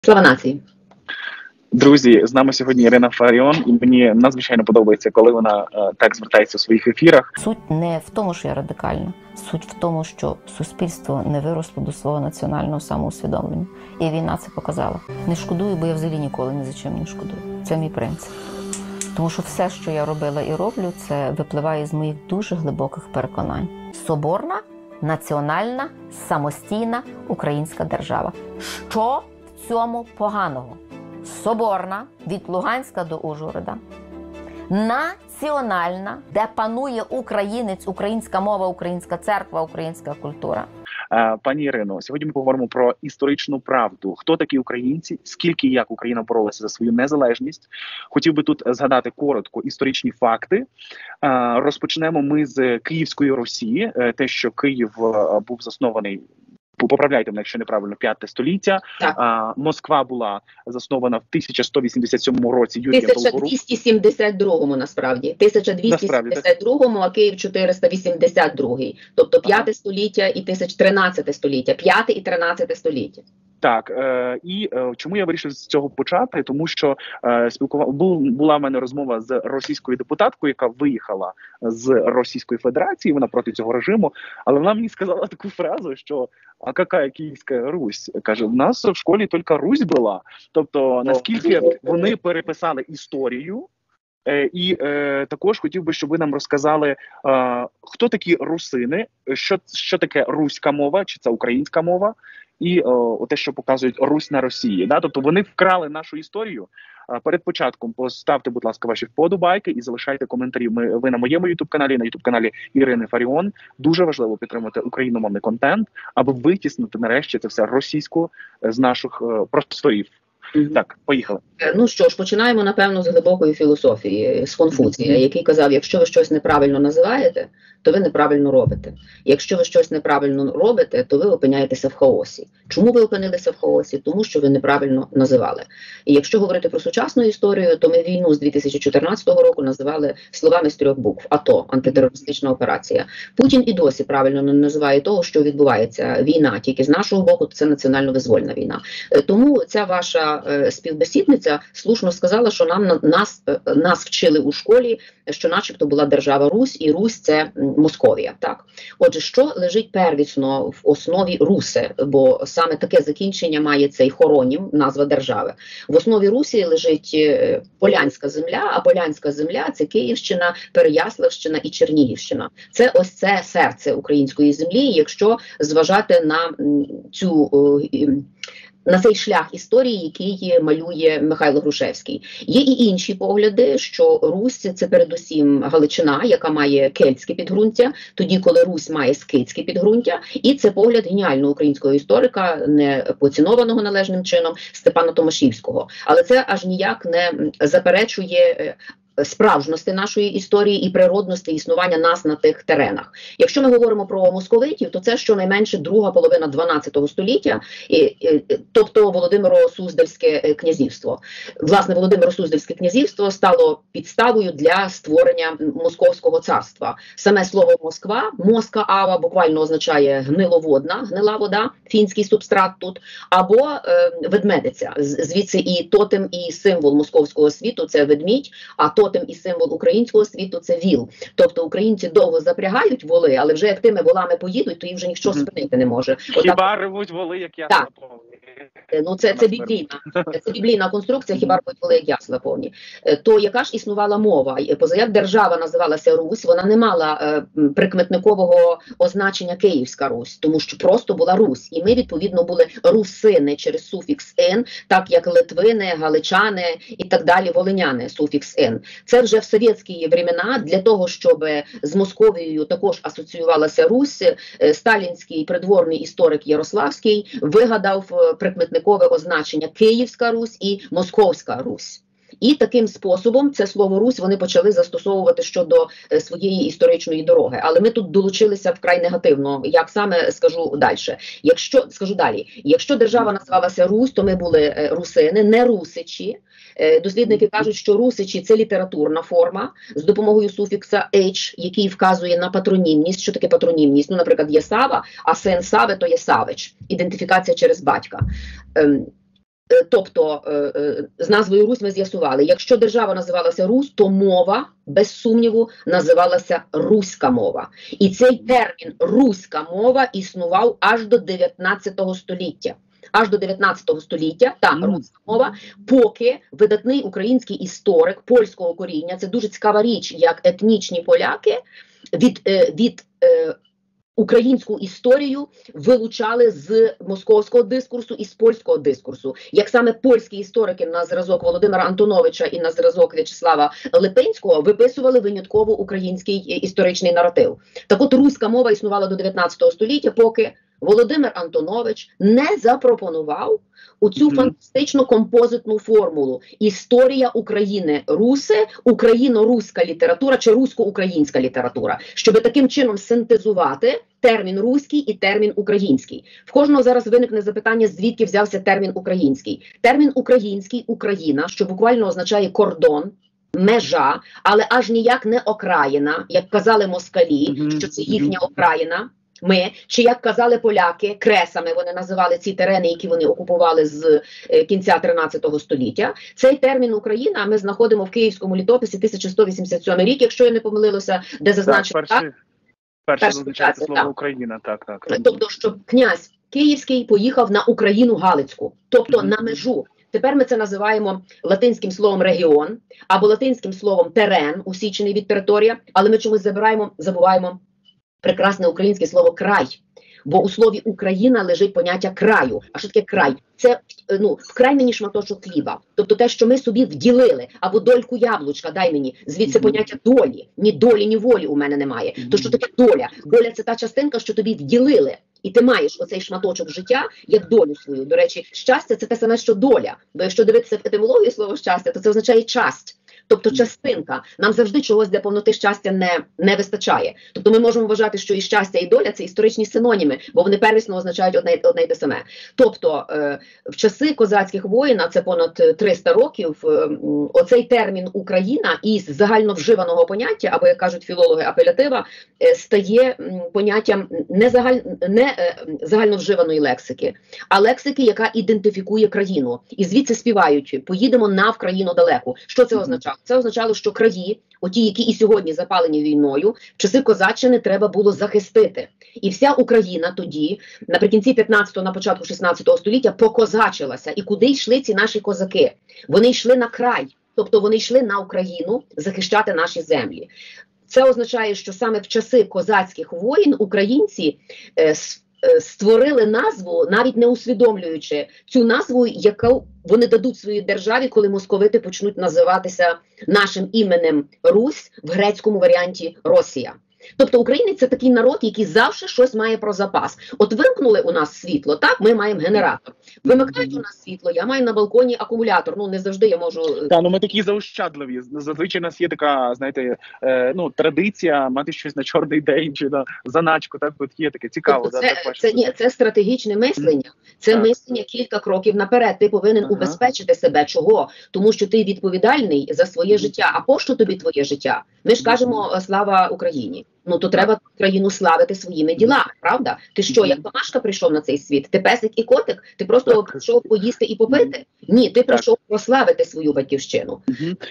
Слава нації! Друзі, з нами сьогодні Ірина Фаріон, і мені надзвичайно подобається, коли вона так звертається у своїх ефірах. Суть не в тому, що я радикальна. Суть в тому, що суспільство не виросло до свого національного самоусвідомлення. І війна це показала. Не шкодую, бо я взагалі ніколи ні за чим не шкодую. Це мій принцип. Тому що все, що я робила і роблю, це випливає з моїх дуже глибоких переконань. Соборна, національна, самостійна українська держава. Що в цьому поганого? Соборна, від Луганська до Ужгорода, національна, де панує українець, українська мова, українська церква, українська культура. Пані Ірино, сьогодні ми поговоримо про історичну правду. Хто такі українці, скільки і як Україна боролася за свою незалежність. Хотів би тут згадати коротко історичні факти. Розпочнемо ми з Київської Русі. Те, що Київ був заснований, поправляйте мене, якщо неправильно, 5 століття. Москва була заснована в 1187 році Юрієм Долгоруким. 1272-му, насправді. 1272-му, а Київ 482-й. Тобто 5 століття і 13 століття. 5 і 13 століття. Так, і чому я вирішив з цього почати? Тому що була в мене розмова з російською депутаткою, яка виїхала з Російської Федерації, вона проти цього режиму, але вона мені сказала таку фразу, що «А яка Київська Русь?» Каже, в нас в школі тільки Русь була. Тобто, наскільки вони переписали історію, і також хотів би, щоб ви нам розказали, хто такі русини, що таке руська мова, чи це українська мова, і те, що показують Русь на Росії. Да? Тобто вони вкрали нашу історію. Перед початком поставте, будь ласка, ваші вподобайки і залишайте коментарі. Ви на моєму ютуб-каналі, на ютуб-каналі Ірини Фаріон. Дуже важливо підтримати україномовний контент, аби витіснити нарешті це все російську з наших просторів. Так, поїхали. Ну що ж, починаємо, напевно, з глибокої філософії, з Конфуція, який казав, якщо ви щось неправильно називаєте, то ви неправильно робите. Якщо ви щось неправильно робите, то ви опиняєтеся в хаосі. Чому ви опинилися в хаосі? Тому що ви неправильно називали. І якщо говорити про сучасну історію, то ми війну з 2014 року називали словами з 3 букв. АТО, антитерористична операція. Путін і досі правильно не називає того, що відбувається. Війна, тільки з нашого боку, це національно-визвольна війна. Тому ця ваша співбесідниця слушно сказала, що нас вчили у школі, що начебто була держава Русь, і Русь – це Московія. Так? Отже, що лежить первісно в основі Руси, бо саме таке закінчення має цей хоронім, назва держави. В основі Русі лежить Полянська земля, а Полянська земля – це Київщина, Переяславщина і Чернігівщина. Це ось це серце української землі, якщо зважати на цей шлях історії, який малює Михайло Грушевський. Є і інші погляди, що Русь – це передусім Галичина, яка має кельтське підґрунтя, тоді, коли Русь має скитське підґрунтя, і це погляд геніального українського історика, не поцінованого належним чином, Степана Томашівського. Але це аж ніяк не заперечує справжності нашої історії і природності існування нас на тих теренах. Якщо ми говоримо про московитів, то це щонайменше друга половина 12 століття, тобто Володимиро-Суздальське князівство. Власне, Володимиро-Суздальське князівство стало підставою для створення Московського царства. Саме слово Москва, Моска-ава, буквально означає гниловодна, гнила вода, фінський субстрат тут, або ведмедиця. Звідси і тотем, і символ московського світу – це ведмідь, а тотем і символ українського світу – це віл. Тобто українці довго запрягають воли, але вже як тими волами поїдуть, то їх вже ніхто спинити не може. Хіба ревуть воли, як ясла повні? Ну це біблійна конструкція, хіба ревуть воли, як ясла повні. То яка ж існувала мова? Позаяк держава називалася Русь, вона не мала прикметникового означення Київська Русь, тому що просто була Русь. І ми, відповідно, були русини через суфікс «ин», так як литвини, галичани і так далі, волиняни, суфікс «ин». Це вже в совєтські времена, для того, щоб з Московією також асоціювалася Русь, сталінський придворний історик Ярославський вигадав прикметникове означення Київська Русь і Московська Русь. І таким способом це слово «Русь» вони почали застосовувати щодо своєї історичної дороги. Але ми тут долучилися вкрай негативно. Як саме, скажу далі. Якщо держава називалася Русь, то ми були русини, не русичі. Дослідники кажуть, що русичі – це літературна форма з допомогою суфікса «h», який вказує на патронімність. Що таке патронімність? Ну, наприклад, є Сава, а син Сави – то є Савич. Ідентифікація через батька. Тобто з назвою Русь ми з'ясували, якщо держава називалася Русь, то мова, без сумніву, називалася руська мова. І цей термін руська мова існував аж до 19 століття. Аж до 19 століття та руська мова, поки видатний український історик польського коріння, це дуже цікава річ, як етнічні поляки від українську історію вилучали з московського дискурсу і з польського дискурсу. Як саме польські історики на зразок Володимира Антоновича і на зразок В'ячеслава Липинського виписували винятково український історичний наратив. Так от руська мова існувала до 19 століття, поки Володимир Антонович не запропонував оцю фантастичну композитну формулу «Історія України Руси, україно-руська література чи русько-українська література», щоб таким чином синтезувати термін «руський» і термін «український». В кожного зараз виникне запитання, звідки взявся термін «український». Термін «український» – Україна, що буквально означає кордон, межа, але аж ніяк не окраїна, як казали москалі, що це їхня окраїна. Чи, як казали поляки, кресами вони називали ці терени, які вони окупували з кінця 13 століття. Цей термін «Україна» ми знаходимо в Київському літописі 1187 рік, якщо я не помилилася, де зазначено перше зазначається слово «Україна». Так. Тобто, що князь Київський поїхав на Україну Галицьку, тобто на межу. Тепер ми це називаємо латинським словом «регіон» або латинським словом «терен», усічений від територія, але ми чомусь забуваємо прекрасне українське слово «край». Бо у слові «Україна» лежить поняття краю. А що таке край? Це вкрай мені шматочок хліба. Тобто те, що ми собі вділили, або дольку яблучка, дай мені. Звідси поняття долі. Ні долі, ні волі у мене немає. То що таке доля? Доля – це та частинка, що тобі вділили. І ти маєш оцей шматочок життя як долю свою. До речі, щастя – це те саме, що доля. Бо якщо дивитися в етимологію слова «щастя», то це означає часть. Тобто частинка. Нам завжди чогось для повноти щастя не вистачає. Тобто ми можемо вважати, що і щастя, і доля – це історичні синоніми, бо вони первісно означають одне й те саме. Тобто в часи козацьких воїн, а це понад 300 років, оцей термін «Україна» із загальновживаного поняття, або, як кажуть філологи, апелятива, стає поняттям не загальновживаної лексики, а лексики, яка ідентифікує країну. І звідси співають «Поїдемо на країну далеку». Що це означає? Це означало, що краї, оті, які і сьогодні запалені війною, в часи козаччини треба було захистити. І вся Україна тоді, наприкінці 15-го, на початку 16-го століття, покозачилася. І куди йшли ці наші козаки? Вони йшли на край, тобто вони йшли на Україну захищати наші землі. Це означає, що саме в часи козацьких воїн українці створили назву, навіть не усвідомлюючи цю назву, яку вони дадуть своїй державі, коли московити почнуть називатися нашим іменем Русь, в грецькому варіанті Росія. Тобто українець – це такий народ, який завжди щось має про запас. От вимкнули у нас світло, так, ми маємо генератор. Вимикають у нас світло, я маю на балконі акумулятор, не завжди я можу… Ми такі заощадливі. Зазвичай у нас є така, знаєте, традиція мати щось на чорний день чи на заначку, так, от є таке цікаво. Тобто це стратегічне мислення, це мислення кілька кроків наперед. Ти повинен убезпечити себе. Чого? Тому що ти відповідальний за своє життя. А пощо тобі твоє життя? Ми ж кажемо «Слава Україні». То треба країну славити своїми ділами, правда? Ти що, як Томашка прийшов на цей світ? Ти песик і котик? Ти просто прийшов поїсти і попити? Ні, ти прийшов прославити свою батьківщину.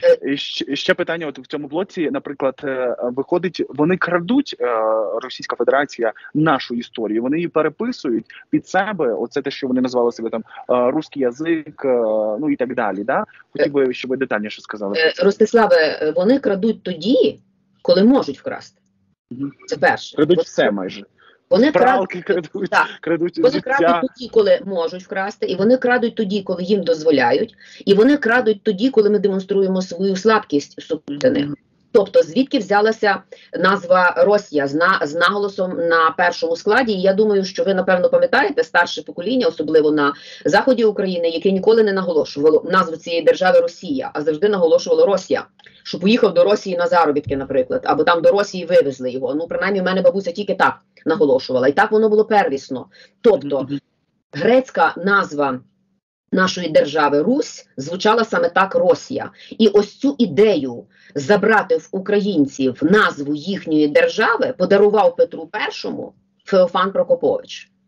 Ще питання от в цьому блоці, наприклад, виходить, вони крадуть, Російська Федерація, нашу історію, вони її переписують під себе, оце те, що вони назвали себе там русський язик, і так далі, да? Хотів би, щоб ви детальніше сказали. Ростиславе, вони крадуть тоді, коли можуть вкрасти. Це перше. Крадуть все майже. Вони крадуть вони крадуть тоді, коли можуть вкрасти, і вони крадуть тоді, коли їм дозволяють, і вони крадуть тоді, коли ми демонструємо свою слабкість супроти них. Тобто, звідки взялася назва Росія з наголосом на першому складі. І я думаю, що ви, напевно, пам'ятаєте старше покоління, особливо на заході України, яке ніколи не наголошувало назву цієї держави Росія, а завжди наголошувало Росія. Що поїхав до Росії на заробітки, наприклад, або там до Росії вивезли його. Принаймні, в мене бабуся тільки так наголошувала. І так воно було первісно. Тобто, грецька назва нашої держави Русь звучала саме так Росія. І ось цю ідею забрати в українців назву їхньої держави подарував Петру І Феофан Прокопович.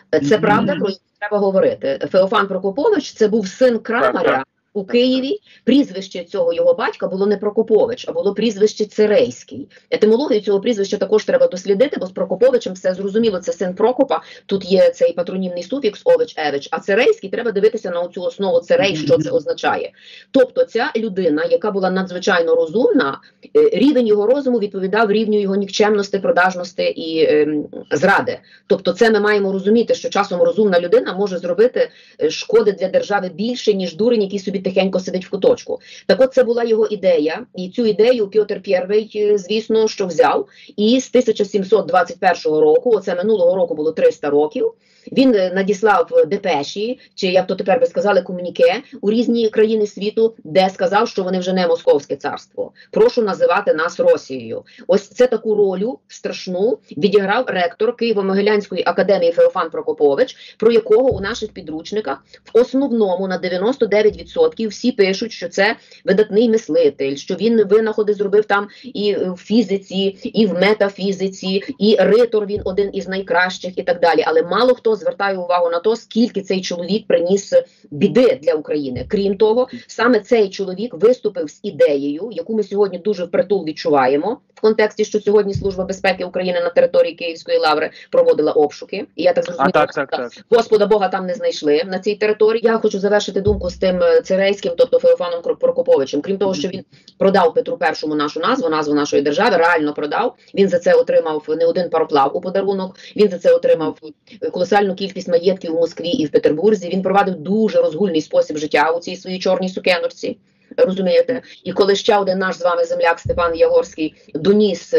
Це правда, про яку треба говорити. Феофан Прокопович – це був син крамаря у Києві. Прізвище цього його батька було не Прокопович, а було прізвище Цирейський. Етимологію цього прізвища також треба дослідити, бо з Прокоповичем все зрозуміло, це син Прокопа, тут є цей патронімний суфікс Ович-Евич, а Цирейський треба дивитися на цю основу Цирей, що це означає. Тобто ця людина, яка була надзвичайно розумна, рівень його розуму відповідав рівню його нікчемності, продажності і зради. Тобто це ми маємо розуміти, що часом розумна людина може зробити шкоди для держави більше, ніж дурень, який собі тихенько сидить в куточку. Так от це була його ідея, і цю ідею Петр І, звісно, що взяв, і з 1721 року, оце минулого року було 300 років, він надіслав депеші, чи як то тепер би сказали, комуніке у різні країни світу, де сказав, що вони вже не Московське царство. Прошу називати нас Росією. Ось це таку роль страшну відіграв ректор Києво-Могилянської академії Феофан Прокопович, про якого у наших підручниках в основному на 99% всі пишуть, що це видатний мислитель, що він винаходи зробив там і в фізиці, і в метафізиці, і ритор він один із найкращих і так далі. Але мало хто звертає увагу на те, скільки цей чоловік приніс біди для України. Крім того, саме цей чоловік виступив з ідеєю, яку ми сьогодні дуже впритул відчуваємо, в контексті, що сьогодні Служба безпеки України на території Київської лаври проводила обшуки. І я так зрозуміла, Господа Бога там не знайшли на цій території. Я хочу завершити думку з тим Цирейським, тобто Феофаном Прокоповичем. Крім того, що він продав Петру І нашу назву нашої держави, реально продав. Він за це отримав не один пароплав у подарунок, він за це отримав колосальну кількість маєтків у Москві і в Петербурзі. Він провадив дуже розгульний спосіб життя у цій своїй чорній сукеночці. Розумієте? І коли ще один наш з вами земляк Степан Ягорський доніс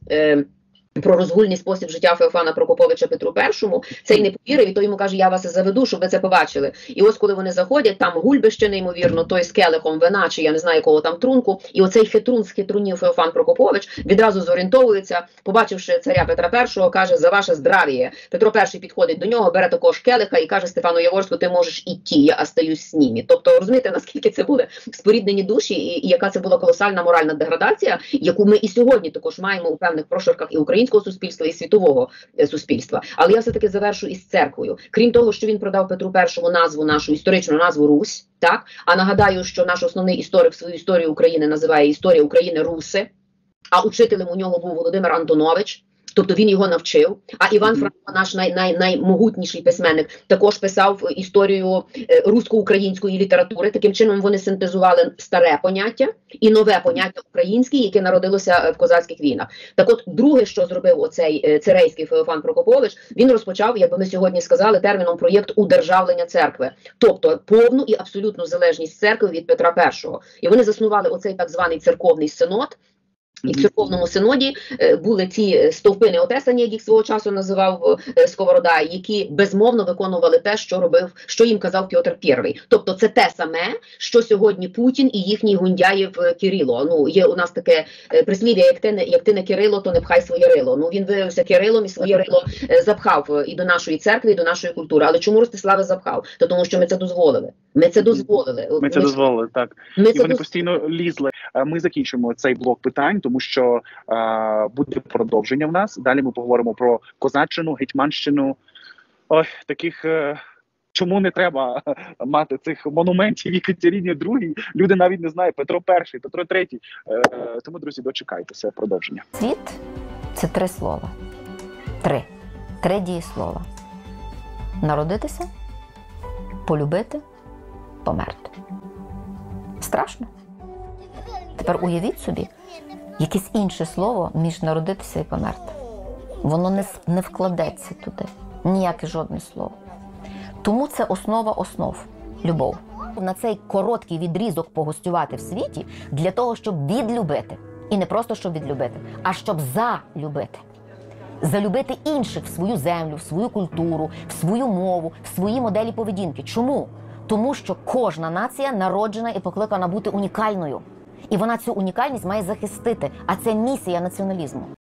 про розгульний спосіб життя Феофана Прокоповича Петру І, цей не повірив, і той йому каже, я вас заведу, щоб ви це побачили. І ось коли вони заходять, там гульбище неймовірно, той з келихом вина, чи я не знаю якого там трунку, і оцей хитрун з хитрунів Феофан Прокопович відразу зорієнтовується, побачивши царя Петра І, каже, за ваше здравіє. Петро І підходить до нього, бере також келиха і каже Стефану Яворську, ти можеш іти, я остаюсь з ними. Тобто, розумієте, наскільки це були споріднені душі, і яка це була колосальна моральна деградація, яку ми і сьогодні також маємо у певних прошарках і українського суспільства і світового суспільства. Але я все-таки завершу із церквою. Крім того, що він продав Петру І назву, нашу історичну назву Русь, так? А нагадаю, що наш основний історик свою історію України називає «Історія України Руси», а учителем у нього був Володимир Антонович, тобто він його навчив. А Іван Франко, наш наймогутніший письменник, також писав історію русько-української літератури. Таким чином вони синтезували старе поняття і нове поняття українське, яке народилося в козацьких війнах. Так от, друге, що зробив оцей Цирейський Феофан Прокопович, він розпочав, як би ми сьогодні сказали, терміном проєкт удержавлення церкви. Тобто повну і абсолютну залежність церкви від Петра І. І вони заснували оцей так званий церковний синод. І в церковному синоді були ці стовпи неотесані, як їх свого часу називав Сковорода, які безмовно виконували те, що їм казав Петр І. Тобто це те саме, що сьогодні Путін і їхній Гундяєв Кирило. Ну, є у нас таке прислів'я, як ти не Кирило, то не пхай своє рило. Ну, він виявився Кирилом і своє рило запхав і до нашої церкви, і до нашої культури. Але чому Ростиславе запхав? То тому, що ми це дозволили. Ми це дозволили. Так. І вони постійно лізли. Ми закінчимо цей блок питань, тому що буде продовження в нас. Далі ми поговоримо про козаччину, гетьманщину. Ой, таких... Чому не треба мати цих монументів Екатерині II? Люди навіть не знають. Петро І, Петро III. Тому, друзі, дочекайтеся продовження. Світ – це 3 слова. 3 дієслова. Народитися, полюбити, померти. Страшно? Тепер уявіть собі, якесь інше слово між народитися і померти. Воно не вкладеться туди. Ніяке жодне слово. Тому це основа основ – любов. На цей короткий відрізок погостювати в світі для того, щоб відлюбити. І не просто, щоб відлюбити, а щоб залюбити. Залюбити інших в свою землю, в свою культуру, в свою мову, в свої моделі поведінки. Чому? Тому що кожна нація народжена і покликана бути унікальною. І вона цю унікальність має захистити. А це місія націоналізму.